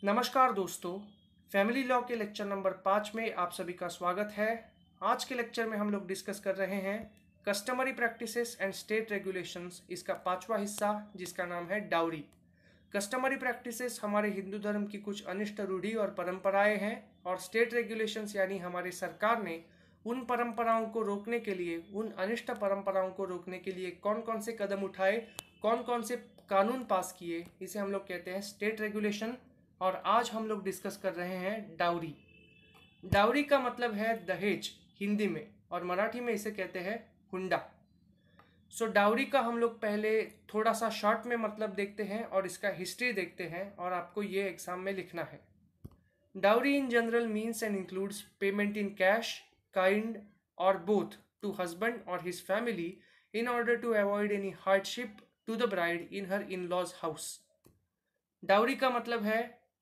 नमस्कार दोस्तों, family law के लेक्चर नंबर 5 में आप सभी का स्वागत है। आज के लेक्चर में हम लोग डिस्कस कर रहे हैं customary practices and state regulations, इसका 5वां हिस्सा जिसका नाम है डाउरी। कस्टमरी प्रैक्टिसेस हमारे हिंदू धर्म की कुछ अनिष्ट रूढ़ी और परंपराएं हैं, और स्टेट रेगुलेशंस यानी हमारी सरकार ने उन परंपराओं को रोकने के लिए, उन अनिष्ट परंपराओं को रोकने के लिए कौन कौन से कदम उठाए, कौन कौन से कानून पास किए, इसे हम लोग कहते हैं स्टेट रेगुलेशन। और आज हम लोग डिस्कस कर रहे हैं डाउरी। डाउरी का मतलब है दहेज हिंदी में, और मराठी में इसे कहते हैं हुंडा। सो डाउरी का हम लोग पहले थोड़ा सा शॉर्ट में मतलब देखते हैं और इसका हिस्ट्री देखते हैं, और आपको ये एग्जाम में लिखना है। Dowry in general means and includes payment in cash, kind और बोथ टू हस्बैंड और his family in order to avoid any hardship to the bride in her in-laws house। Dowry का मतलब है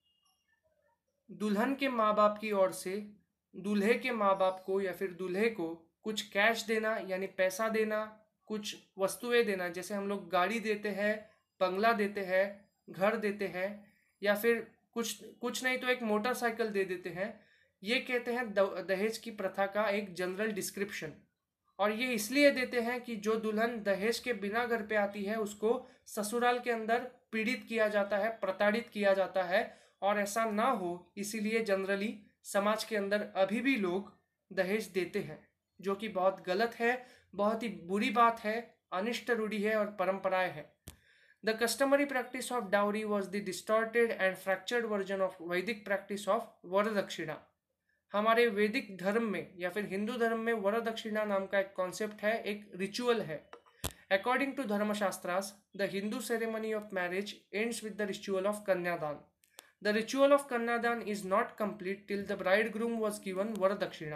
दुल्हन के माँ बाप की ओर से दूल्हे के माँ बाप को या फिर दूल्हे को कुछ कैश देना, यानी पैसा देना, कुछ वस्तुएं देना, जैसे हम लोग गाड़ी देते हैं, बंगला देते हैं, घर देते हैं, या फिर कुछ नहीं तो एक मोटरसाइकिल दे देते हैं। ये कहते हैं दहेज की प्रथा का एक जनरल डिस्क्रिप्शन। और ये इसलिए देते हैं कि जो दुल्हन दहेज के बिना घर पे आती है उसको ससुराल के अंदर पीड़ित किया जाता है, प्रताड़ित किया जाता है, और ऐसा ना हो इसीलिए जनरली समाज के अंदर अभी भी लोग दहेज देते हैं, जो कि बहुत गलत है, बहुत ही बुरी बात है, अनिष्ट रूढ़ी है और परंपराएं है। The customary practice of dowry was the distorted and fractured version of Vedic practice of varadakshina. हमारे वैदिक धर्म में या फिर हिंदू धर्म में वरदक्षिणा नाम का एक कॉन्सेप्ट है, एक रिचुअल है। According to Dharmashastras, the Hindu ceremony of marriage ends with the ritual of kanyadan. The ritual of kanyadan is not complete till the bridegroom was given varadakshina.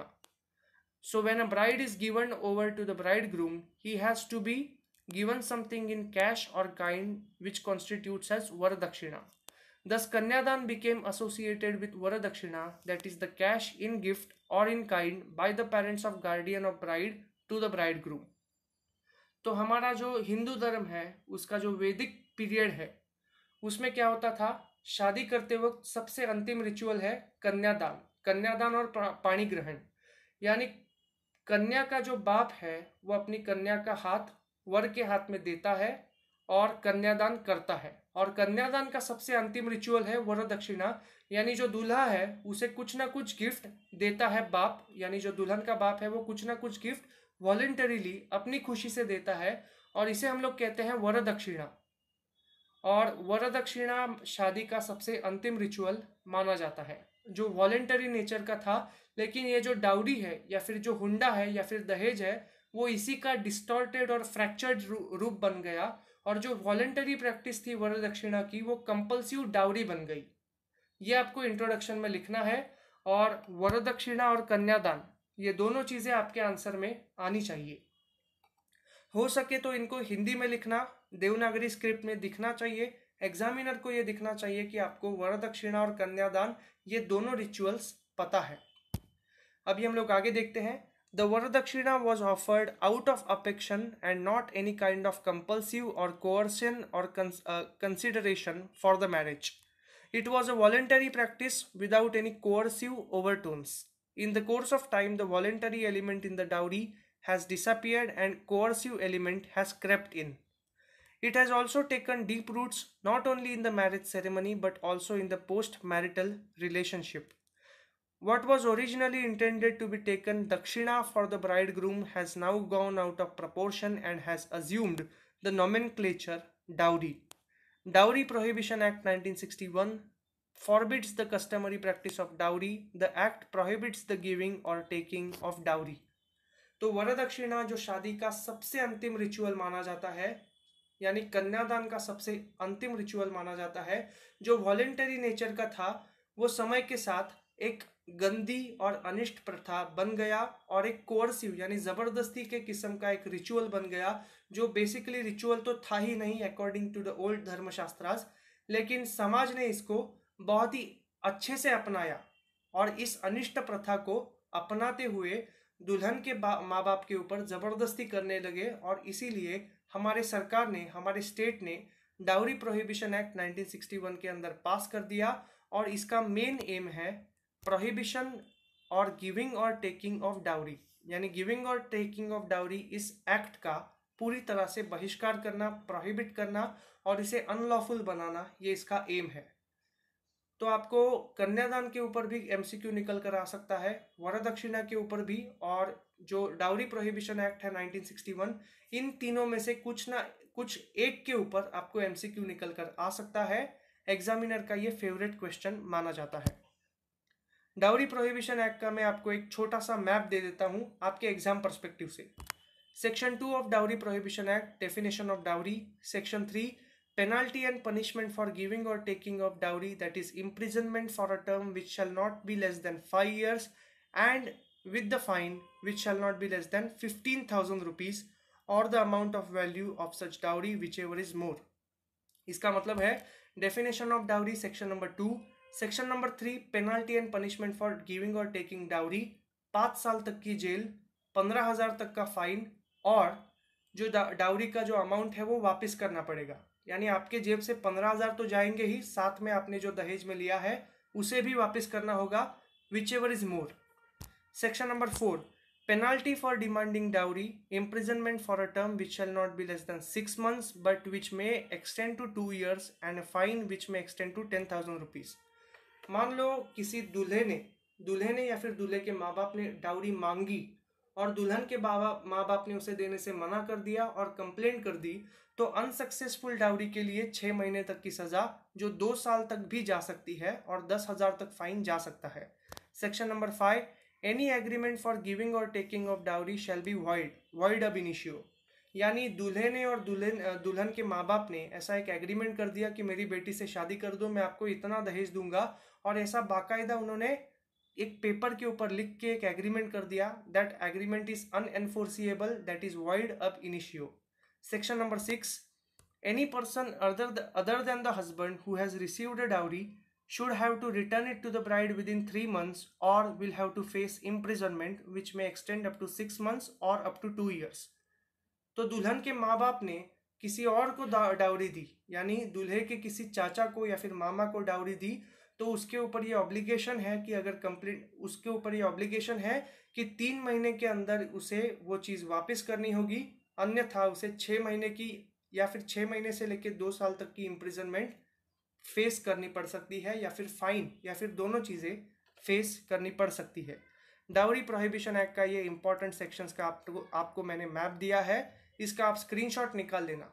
So when a bride is given over to the bridegroom, he has to be given something in cash or kind which constitutes as varadakshina. Thus, Kanyadan became associated with Varadakshina, that is the cash in gift or in kind by the parents of guardian of bride to the bridegroom। तो हमारा जो हिंदू धर्म है उसका जो वैदिक period है उसमें क्या होता था, शादी करते वक्त सबसे अंतिम रिचुअल है कन्यादान। कन्यादान और पाणी ग्रहण, यानी कन्या का जो बाप है वो अपनी कन्या का हाथ वर के हाथ में देता है और कन्यादान करता है। और कन्यादान का सबसे अंतिम रिचुअल है वरदक्षिणा, यानी जो दूल्हा है उसे कुछ ना कुछ गिफ्ट देता है बाप, यानी जो दुल्हन का बाप है वो कुछ ना कुछ गिफ्ट वॉलंटरीली अपनी खुशी से देता है, और इसे हम लोग कहते हैं वरदक्षिणा। और वरदक्षिणा शादी का सबसे अंतिम रिचुअल माना जाता है, जो वॉलंटरी नेचर का था। लेकिन ये जो डाउरी है या फिर जो हुंडा है या फिर दहेज है वो इसी का डिस्टॉर्टेड और फ्रैक्चर्ड रूप बन गया, और जो वॉलंटरी प्रैक्टिस थी वरदक्षिणा की वो कंपल्सिव डाउरी बन गई। ये आपको इंट्रोडक्शन में लिखना है, और वरदक्षिणा और कन्यादान ये दोनों चीजें आपके आंसर में आनी चाहिए। हो सके तो इनको हिंदी में लिखना, देवनागरी स्क्रिप्ट में दिखना चाहिए। एग्जामिनर को ये दिखना चाहिए कि आपको वरदक्षिणा और कन्यादान ये दोनों रिचुअल्स पता है। अभी हम लोग आगे देखते हैं। The Varadakshina was offered out of affection and not any kind of compulsive or coercion or consideration for the marriage. It was a voluntary practice without any coercive overtones. In the course of time, the voluntary element in the dowry has disappeared and coercive element has crept in. It has also taken deep roots not only in the marriage ceremony but also in the post-marital relationship. What was originally intended to be taken dakshina for the bridegroom has now gone out of proportion and has assumed the nomenclature dowry. Dowry Prohibition Act 1961 forbids the customary practice of dowry. The act prohibits the giving or taking of dowry. तो वरदक्षिणा जो शादी का सबसे अंतिम ritual माना जाता है, यानी कन्यादान का सबसे अंतिम रिचुअल माना जाता है, जो वॉलेंटरी नेचर का था, वो समय के साथ एक गंदी और अनिष्ट प्रथा बन गया और एक कोर्सिव यानी जबरदस्ती के किस्म का एक रिचुअल बन गया, जो बेसिकली रिचुअल तो था ही नहीं according to the old Dharmashastras, लेकिन समाज ने इसको बहुत ही अच्छे से अपनाया और इस अनिष्ट प्रथा को अपनाते हुए दुल्हन के माँ बाप के ऊपर जबरदस्ती करने लगे, और इसीलिए हमारे सरकार ने, हमारे स्टेट ने डाउरी प्रोहिबिशन एक्ट 1961 के अंदर पास कर दिया, और इसका मेन एम है प्रोहिबिशन और गिविंग और टेकिंग ऑफ डाउरी, यानी गिविंग और टेकिंग ऑफ डाउरी इस एक्ट का पूरी तरह से बहिष्कार करना, प्रोहिबिट करना और इसे अनलॉफुल बनाना, ये इसका एम है। तो आपको कन्यादान के ऊपर भी एमसीक्यू निकल कर आ सकता है, वरदक्षिणा के ऊपर भी, और जो डाउरी प्रोहिबिशन एक्ट है 1961, इन तीनों में से कुछ एक के ऊपर आपको एमसीक्यू निकल कर आ सकता है। एग्जामिनर का ये फेवरेट क्वेश्चन माना जाता है। डाउरी प्रोहिबिशन एक्ट का मैं आपको एक छोटा सा मैप दे देता हूं आपके एग्जाम पर्सपेक्टिव से। Section 2 of dowry prohibition act, definition of dowry. Section 3, penalty and punishment for giving or taking of dowry, that is imprisonment for a term which shall not be less than 5 years and with the fine which shall not be less than 15,000 rupees or the amount of value of such dowry whichever is more। इसका मतलब है definition of dowry section number 2। Section number 3, penalty and punishment for giving और taking dowry, 5 साल तक की jail, 15,000 तक का fine, और जो डाउरी का जो अमाउंट है वो वापस करना पड़ेगा, यानी आपके जेब से 15,000 तो जाएंगे ही, साथ में आपने जो दहेज में लिया है उसे भी वापस करना होगा, whichever is more. Section number 4, penalty for demanding dowry, imprisonment for a term which shall not be less than 6 months but which may extend to 2 years and fine which may extend to 10,000 rupees। मान लो किसी दूल्हे ने या फिर दूल्हे के माँ बाप ने डाउरी मांगी और दुल्हन के माँ बाप ने उसे देने से मना कर दिया और कंप्लेंट कर दी, तो अनसक्सेसफुल डाउरी के लिए 6 महीने तक की सजा, जो 2 साल तक भी जा सकती है, और 10,000 तक फाइन जा सकता है। Section number 5, any agreement for giving और taking of dowry shall be void ab initio, यानी दूल्हे ने और दुल्हन के माँ बाप ने ऐसा एक एग्रीमेंट कर दिया कि मेरी बेटी से शादी कर दो, मैं आपको इतना दहेज दूंगा, और ऐसा बाकायदा उन्होंने एक पेपर के ऊपर लिख के एक एग्रीमेंट कर दिया, that agreement is unenforceable, that is void ab initio. Section number 6, any person other than the husband who has received a dowry should have to return it to the bride within 3 months or will have to face imprisonment which may extend up to 6 months or up to 2 years। तो दुल्हन के माँ बाप ने किसी और को dowry दी, यानी दूल्हे के किसी चाचा को या फिर मामा को डाउरी दी, तो उसके ऊपर ये ऑब्लिगेशन है कि उसके ऊपर ये ऑब्लिगेशन है कि 3 महीने के अंदर उसे वो चीज़ वापस करनी होगी, अन्यथा उसे 6 महीने की या फिर 6 महीने से लेकर 2 साल तक की इम्प्रिजनमेंट फेस करनी पड़ सकती है, या फिर फाइन, या फिर दोनों चीज़ें फेस करनी पड़ सकती है। डाउरी प्रोहिबिशन एक्ट का ये इंपॉर्टेंट सेक्शंस का आपको मैंने मैप दिया है, इसका आप स्क्रीनशॉट निकाल लेना।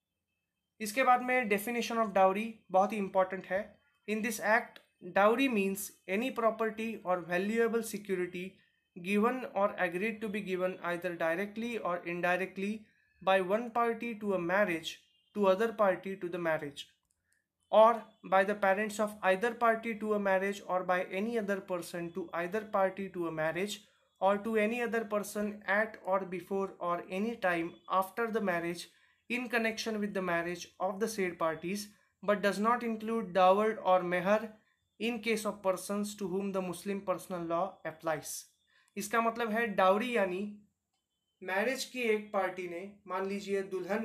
इसके बाद में डेफिनेशन ऑफ डाउरी बहुत ही इंपॉर्टेंट है। In this act, dowry means any property और valuable security given or agreed to be given either directly or indirectly by one party to a marriage to other party to the marriage, or by the parents of either party to a marriage, or by any other person to either party to a marriage, or to any other person at or before or any time after the marriage in connection with the marriage of the said parties, but does not include dower or meher in case of persons to whom the Muslim personal law applies। इसका मतलब है dowry यानी marriage की एक party ने, मान लीजिए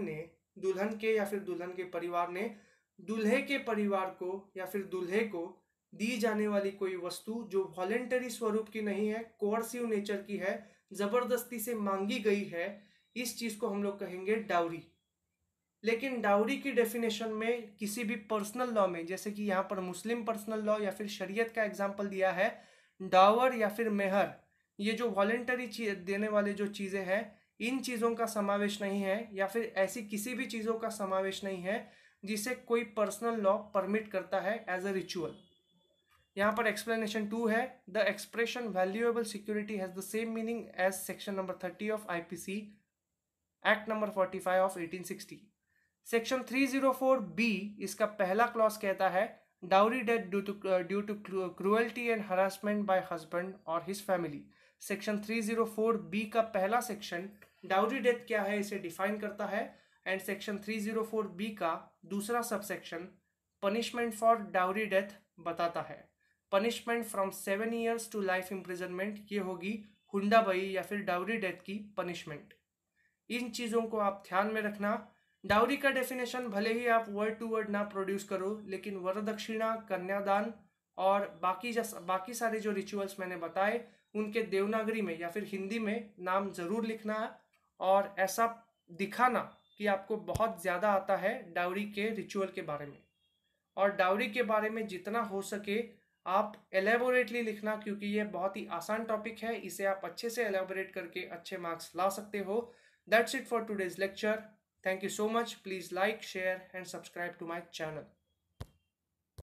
दुल्हन के या फिर दुल्हन के परिवार ने दूल्हे के परिवार को या फिर दूल्हे को दी जाने वाली कोई वस्तु जो वॉलेंटरी स्वरूप की नहीं है, कोर्सिव नेचर की है, जबरदस्ती से मांगी गई है, इस चीज को हम लोग कहेंगे डाउरी। लेकिन डाउरी की डेफिनेशन में किसी भी पर्सनल लॉ में, जैसे कि यहाँ पर मुस्लिम पर्सनल लॉ या फिर शरीयत का एग्जाम्पल दिया है, डावर या फिर मेहर, ये जो वॉलेंटरी देने वाले जो चीज़ें हैं, इन चीज़ों का समावेश नहीं है, या फिर ऐसी किसी भी चीज़ों का समावेश नहीं है जिसे कोई पर्सनल लॉ परमिट करता है एज अ रिचुअल। यहाँ पर एक्सप्लेनेशन 2 है, the expression valuable security has the same meaning as section number 30 of IPC act number 45 of 1860। Section 304B इसका पहला क्लॉज कहता है, dowry death due to cruelty and harassment by husband और his family. Section 304B का पहला section dowry death क्या है इसे डिफाइन करता है, एंड सेक्शन 304B का दूसरा subsection punishment for dowry death बताता है। Punishment from 7 years to life imprisonment, ये होगी हुंडाबई या फिर डाउरी डेथ की पनिशमेंट। इन चीज़ों को आप ध्यान में रखना। डाउरी का डेफिनेशन भले ही आप वर्ड टू वर्ड ना प्रोड्यूस करो, लेकिन वरदक्षिणा, कन्यादान और बाकी सारे जो रिचुअल्स मैंने बताए उनके देवनागरी में या फिर हिंदी में नाम ज़रूर लिखना है, और ऐसा दिखाना कि आपको बहुत ज़्यादा आता है डाउरी के रिचुअल के बारे में। और डाउरी के बारे में जितना हो सके आप एलेबोरेटली लिखना, क्योंकि ये बहुत ही आसान टॉपिक है, इसे आप अच्छे से एलेबोरेट करके अच्छे मार्क्स ला सकते हो। That's it for today's lecture. Thank you so much. Please like, share and subscribe to my channel.